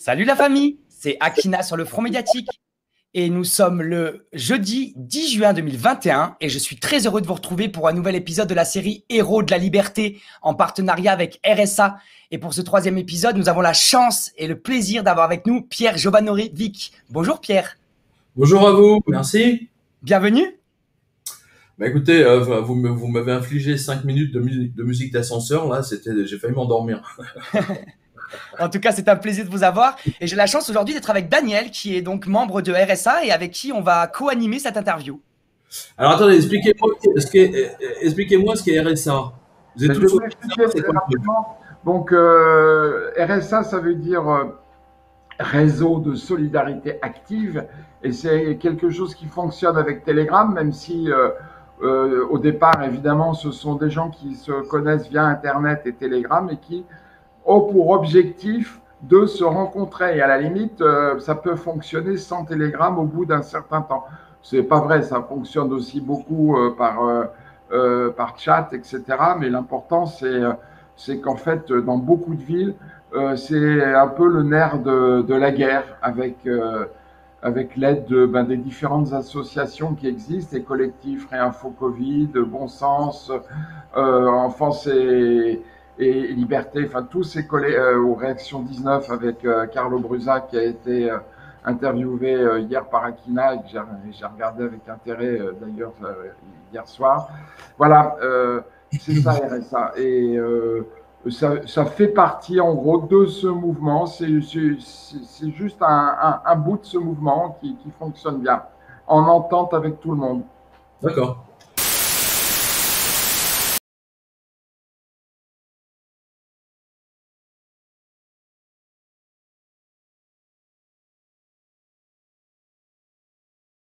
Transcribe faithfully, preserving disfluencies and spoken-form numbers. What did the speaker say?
Salut la famille, c'est Akina sur le front médiatique et nous sommes le jeudi dix juin deux mille vingt et un et je suis très heureux de vous retrouver pour un nouvel épisode de la série Héros de la Liberté en partenariat avec R S A. Et pour ce troisième épisode, nous avons la chance et le plaisir d'avoir avec nous Pierre Jovanovic. Bonjour Pierre. Bonjour à vous, merci. Bienvenue. Bah écoutez, euh, vous me- vous m'avez infligé cinq minutes de musique de musique d'ascenseur, là, c'était, j'ai failli m'endormir. En tout cas, c'est un plaisir de vous avoir et j'ai la chance aujourd'hui d'être avec Daniel qui est donc membre de R S A et avec qui on va co-animer cette interview. Alors attendez, expliquez-moi ce qu'est, euh, euh, expliquez-moi ce qu'est R S A. Vous êtes Ben, je vais tous au vous R S A, l'expliquer c'est très quoi le truc? rapidement. Donc, euh, R S A, ça veut dire euh, réseau de solidarité active, et c'est quelque chose qui fonctionne avec Telegram, même si euh, euh, au départ, évidemment, ce sont des gens qui se connaissent via Internet et Telegram et qui ont pour objectif de se rencontrer. Et à la limite, euh, ça peut fonctionner sans Telegram au bout d'un certain temps. C'est pas vrai, ça fonctionne aussi beaucoup euh, par, euh, euh, par chat, et cetera. Mais l'important, c'est euh, c'est qu'en fait, dans beaucoup de villes, euh, c'est un peu le nerf de, de la guerre avec, euh, avec l'aide de, ben, des différentes associations qui existent, les collectifs Réinfo Covid, Bon Sens, euh, Enfance et, et Liberté, enfin tous ces collègues euh, aux Réactions dix-neuf avec euh, Carlo Brusa qui a été euh, interviewé euh, hier par Akina et que j'ai j'ai regardé avec intérêt euh, d'ailleurs euh, hier soir. Voilà, euh, c'est ça R S A. Et euh, ça, ça fait partie en gros de ce mouvement. C'est c'est- c'est- c'est juste un, un- un bout de ce mouvement qui, qui fonctionne bien, en entente avec tout le monde. D'accord.